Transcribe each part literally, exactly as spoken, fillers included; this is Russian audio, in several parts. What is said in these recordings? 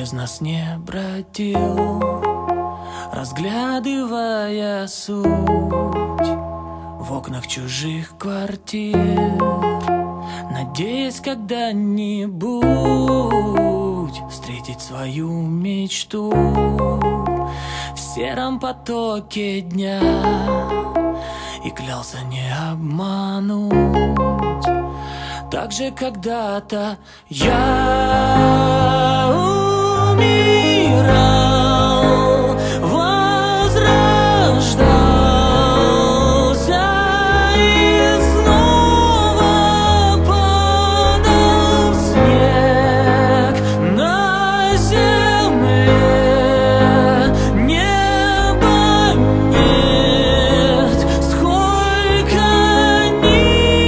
из нас не бродил, разглядывая суть в окнах чужих квартир, надеясь когда-нибудь встретить свою мечту в сером потоке дня, и клялся не обмануть. Так же когда-то я умирал, возрождался и снова падал в снег на земле. Неба нет, сколько ни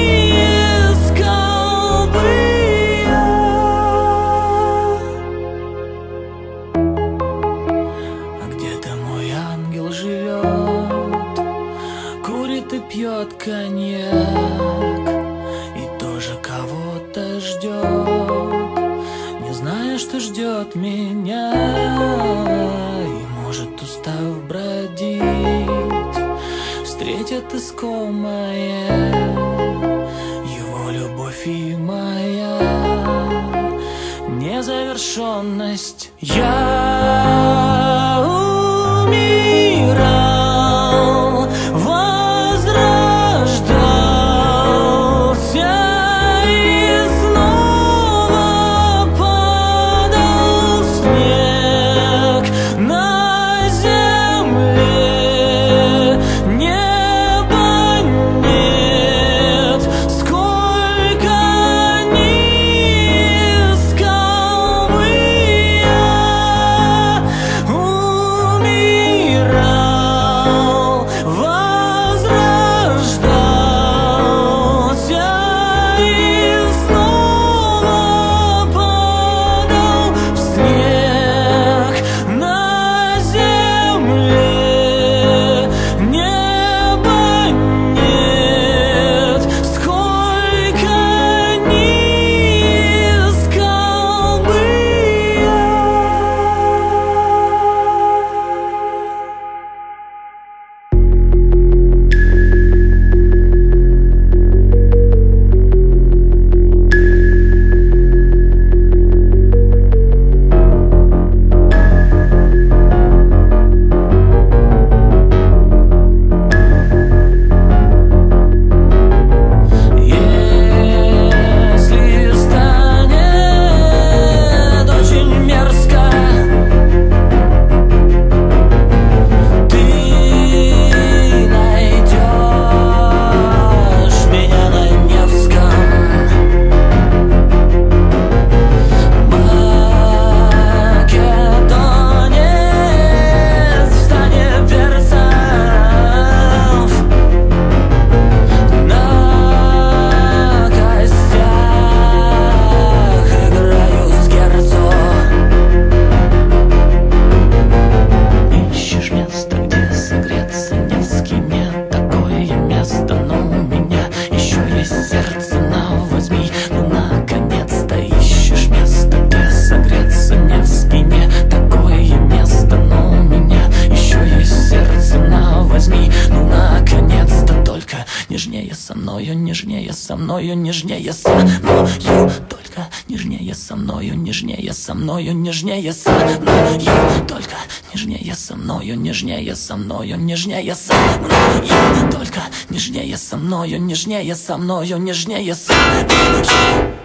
искал бы я. А где-то мой ангел живет, курит и пьет коньяк, и тоже кого-то ждет, не зная, что ждет меня. И может, устав бродить, встретит искомое его любовь и моя незавершенность. Я умирал, возрождался и снова падал в снег на земле. Неба нет, сколько ни искал бы я. Умирал, возрождался и снова падал в снег на земле. Неба нет, сколько ни искал бы я. Если станет очень мерзко, ты найдешь меня на Невском. Македонец в стане перцев, на костях играю с Герцо. Ищешь место, где согреться Невскими, такое место, но у меня еще есть сердце, на возьми, ну наконец-то. Ищешь место, где согреться Невскими, такое место, но у меня еще есть сердце, на возьми, ну наконец-то. Только нежнее со мною, нежнее со мною, нежнее со мною, только нежнее со мною, нежнее со мною, нежнее со мною, только нежнее со мною, нежнее со мною, нежнее со мною, только нежнее со мною, нежнее со мною, нежнее со мною.